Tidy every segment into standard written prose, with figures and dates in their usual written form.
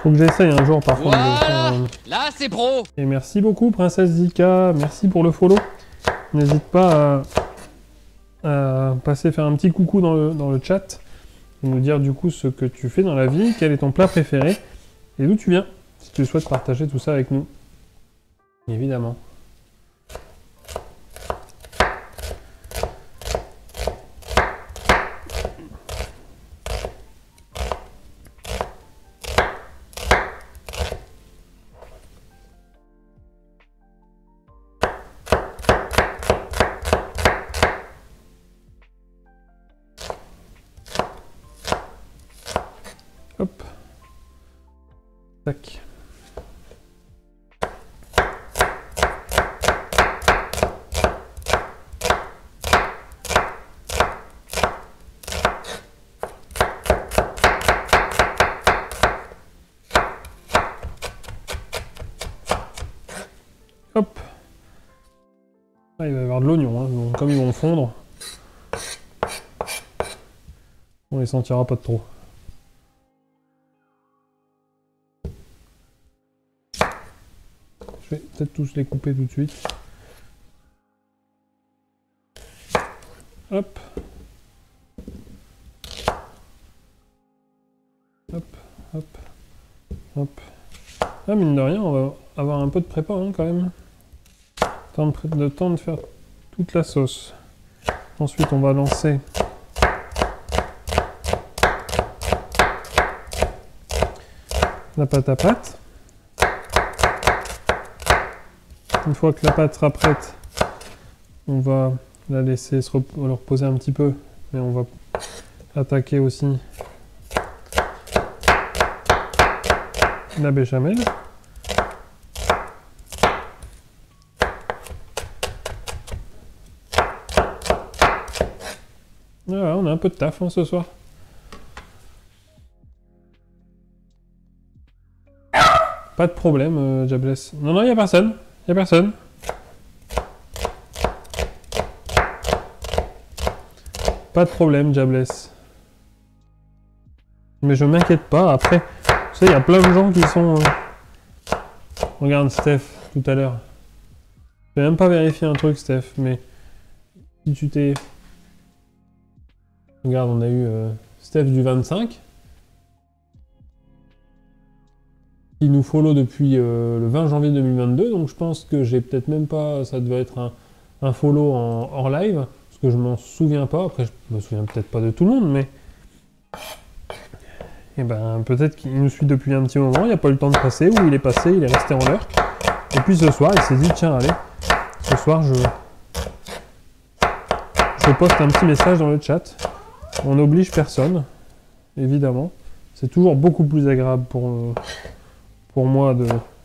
Faut que j'essaye un jour par contre. Voilà. Là, c'est pro. Et merci beaucoup, Princesse Zika. Merci pour le follow. N'hésite pas à passer faire un petit coucou dans le chat. Et nous dire du coup ce que tu fais dans la vie, quel est ton plat préféré et d'où tu viens. Si tu souhaites partager tout ça avec nous. Évidemment. Hop. Tac. Hop. Ah, il va y avoir de l'oignon, hein. Donc, comme ils vont fondre, on les sentira pas de trop. Je vais peut-être tous les couper tout de suite. Hop. Hop, hop, hop. Ah, mine de rien, on va avoir un peu de prépa hein, quand même. Temps de faire toute la sauce. Ensuite, on va lancer la pâte à pâte. Une fois que la pâte sera prête, on va la laisser se reposer un petit peu, mais on va attaquer aussi la béchamel. Voilà, on a un peu de taf hein, ce soir. Pas de problème, Jabless. Non, non, il n'y a personne. Il n'y a personne. Pas de problème, Jabless. Mais je m'inquiète pas. Après, tu sais, il y a plein de gens qui sont... Regarde Steph, tout à l'heure. Je vais même pas vérifier un truc, Steph, mais... Si tu t'es... Regarde, on a eu Steph du 25. Qui nous follow depuis le 20 janvier 2022, donc je pense que j'ai peut-être même pas, ça devait être un follow en hors live, parce que je m'en souviens pas, après je me souviens peut-être pas de tout le monde, mais et ben peut-être qu'il nous suit depuis un petit moment, il n'a pas eu le temps de passer, ou il est passé, il est resté en l'heure, et puis ce soir il s'est dit tiens allez, ce soir je poste un petit message dans le chat, on n'oblige personne, évidemment, c'est toujours beaucoup plus agréable pour moi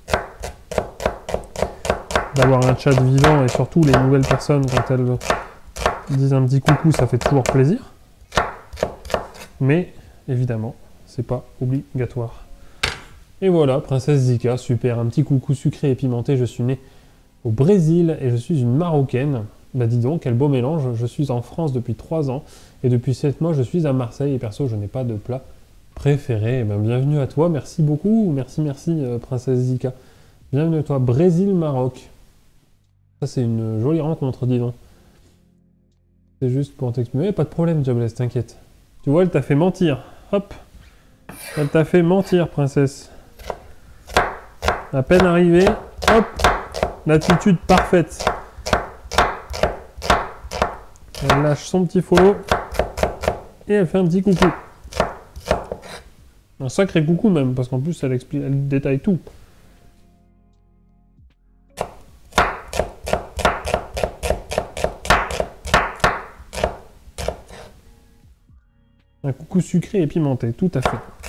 d'avoir un chat vivant et surtout les nouvelles personnes quand elles disent un petit coucou ça fait toujours plaisir mais évidemment c'est pas obligatoire. Et voilà, Princesse Zika, super, un petit coucou sucré et pimenté. Je suis né au Brésil et je suis une Marocaine. Bah dis donc, quel beau mélange. Je suis en France depuis 3 ans et depuis 7 mois je suis à Marseille et perso je n'ai pas de plat préféré. Eh ben, bienvenue à toi, merci beaucoup, merci Princesse Zika. Bienvenue à toi, Brésil-Maroc. Ça c'est une jolie rencontre, dis donc. C'est juste pour t'exprimer, pas de problème Jobless, t'inquiète. Tu vois, elle t'a fait mentir, hop. Elle t'a fait mentir, princesse. À peine arrivée, hop, l'attitude parfaite. Elle lâche son petit follow et elle fait un petit coucou. Un sacré coucou même, parce qu'en plus elle explique, elle détaille tout. Un coucou sucré et pimenté, tout à fait.